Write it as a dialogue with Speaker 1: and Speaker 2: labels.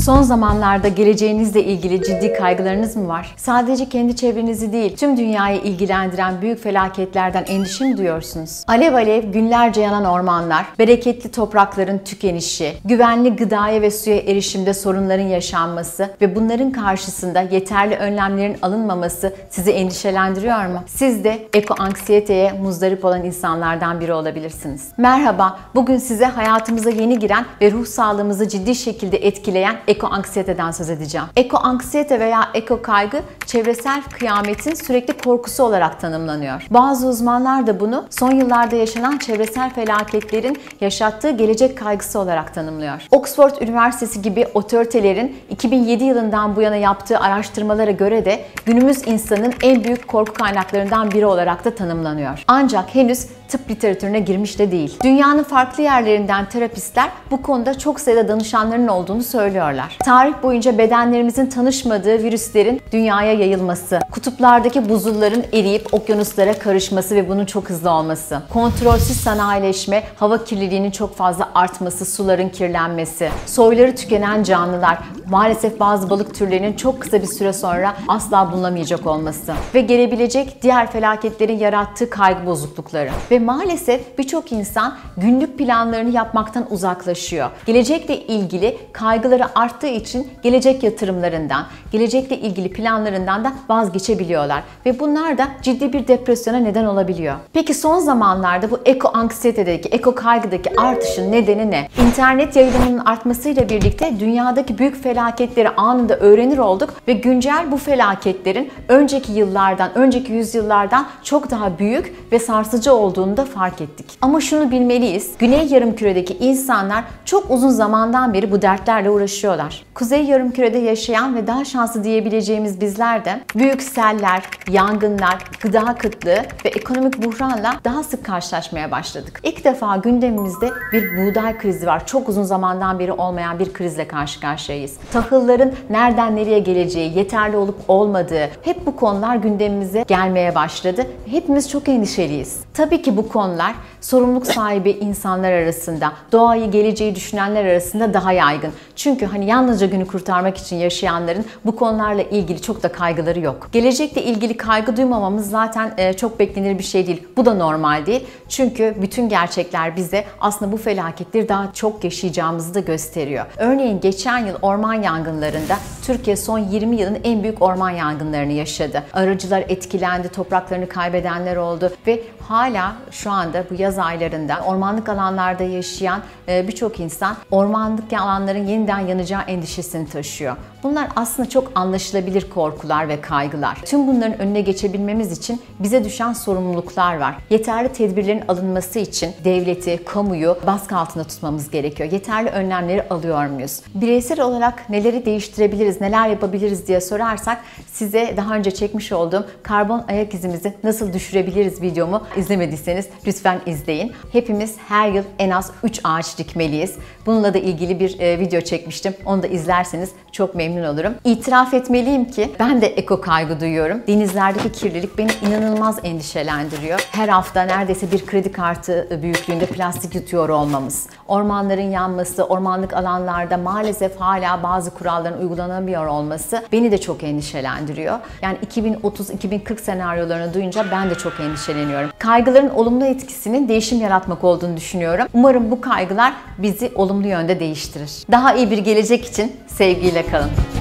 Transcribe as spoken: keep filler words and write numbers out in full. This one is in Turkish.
Speaker 1: Son zamanlarda geleceğinizle ilgili ciddi kaygılarınız mı var? Sadece kendi çevrenizi değil, tüm dünyayı ilgilendiren büyük felaketlerden endişe mi duyuyorsunuz? Alev alev günlerce yanan ormanlar, bereketli toprakların tükenişi, güvenli gıdaya ve suya erişimde sorunların yaşanması ve bunların karşısında yeterli önlemlerin alınmaması sizi endişelendiriyor mu? Siz de eko-anksiyeteye muzdarip olan insanlardan biri olabilirsiniz. Merhaba, bugün size hayatımıza yeni giren ve ruh sağlığımızı ciddi şekilde etkileyen eko-anksiyeteden söz edeceğim. Eko-anksiyete veya eko-kaygı çevresel kıyametin sürekli korkusu olarak tanımlanıyor. Bazı uzmanlar da bunu son yıllarda yaşanan çevresel felaketlerin yaşattığı gelecek kaygısı olarak tanımlıyor. Oxford Üniversitesi gibi otoritelerin iki bin yedi yılından bu yana yaptığı araştırmalara göre de günümüz insanın en büyük korku kaynaklarından biri olarak da tanımlanıyor. Ancak henüz tıp literatürüne girmiş de değil. Dünyanın farklı yerlerinden terapistler bu konuda çok sayıda danışanların olduğunu söylüyorlar. Tarih boyunca bedenlerimizin tanışmadığı virüslerin dünyaya yayılması, kutuplardaki buzulların eriyip okyanuslara karışması ve bunun çok hızlı olması, kontrolsüz sanayileşme, hava kirliliğinin çok fazla artması, suların kirlenmesi, soyları tükenen canlılar, maalesef bazı balık türlerinin çok kısa bir süre sonra asla bulunamayacak olması ve gelebilecek diğer felaketlerin yarattığı kaygı bozuklukları. Ve maalesef birçok insan günlük planlarını yapmaktan uzaklaşıyor. Gelecekle ilgili kaygıları arttığı için gelecek yatırımlarından, gelecekle ilgili planlarından da vazgeçebiliyorlar. Ve bunlar da ciddi bir depresyona neden olabiliyor. Peki son zamanlarda bu eko-anksiyetedeki, eko-kaygıdaki artışın nedeni ne? İnternet yayılımının artmasıyla birlikte dünyadaki büyük felaketleri anında öğrenir olduk ve güncel bu felaketlerin önceki yıllardan, önceki yüzyıllardan çok daha büyük ve sarsıcı olduğunu da fark ettik. Ama şunu bilmeliyiz, Güney Yarımküre'deki insanlar çok uzun zamandan beri bu dertlerle uğraşıyorlar. Kuzey Yarımküre'de yaşayan ve daha şanslı diyebileceğimiz bizler de büyük seller, yangınlar, gıda kıtlığı ve ekonomik buhranla daha sık karşılaşmaya başladık. İlk defa gündemimizde bir buğday krizi var. Çok uzun zamandan beri olmayan bir krizle karşı karşıyayız. Tahılların nereden nereye geleceği, yeterli olup olmadığı, hep bu konular gündemimize gelmeye başladı. Hepimiz çok endişeliyiz. Tabii ki bu konular sorumluluk sahibi insanlar arasında, doğayı, geleceği düşünenler arasında daha yaygın. Çünkü hani yalnızca günü kurtarmak için yaşayanların bu konularla ilgili çok da kaygıları yok. Gelecekle ilgili kaygı duymamamız zaten çok beklenir bir şey değil. Bu da normal değil. Çünkü bütün gerçekler bize aslında bu felaketleri daha çok yaşayacağımızı da gösteriyor. Örneğin geçen yıl orman yangınlarında Türkiye son yirmi yılın en büyük orman yangınlarını yaşadı. Arıcılar etkilendi, topraklarını kaybedenler oldu ve hala şu anda bu yaz aylarında ormanlık alanlarda yaşayan birçok insan ormanlık alanların yeniden yanacağı endişesini taşıyor. Bunlar aslında çok anlaşılabilir korkular ve kaygılar. Tüm bunların önüne geçebilmemiz için bize düşen sorumluluklar var. Yeterli tedbirlerin alınması için devleti, kamuyu baskı altında tutmamız gerekiyor. Yeterli önlemleri alıyor muyuz? Bireysel olarak neleri değiştirebiliriz, neler yapabiliriz diye sorarsak size daha önce çekmiş olduğum karbon ayak izimizi nasıl düşürebiliriz videomu izlemediyseniz lütfen izleyin. Hepimiz her yıl en az üç ağaç dikmeliyiz. Bununla da ilgili bir video çekmiştim. Onu da izlerseniz çok memnun olurum. İtiraf etmeliyim ki ben de eko kaygı duyuyorum. Denizlerdeki kirlilik beni inanılmaz endişelendiriyor. Her hafta neredeyse bir kredi kartı büyüklüğünde plastik yutuyor olmamız, ormanların yanması, ormanlık alanlarda maalesef hala bazı kuralların uygulanamıyor olması beni de çok endişelendiriyor. Yani iki bin otuz iki bin kırk senaryolarını duyunca ben de çok endişeleniyorum. Kaygıların olumlu etkisinin değişim yaratmak olduğunu düşünüyorum. Umarım bu kaygılar bizi olumlu yönde değiştirir. Daha iyi bir gelecek için sevgiyle kalın.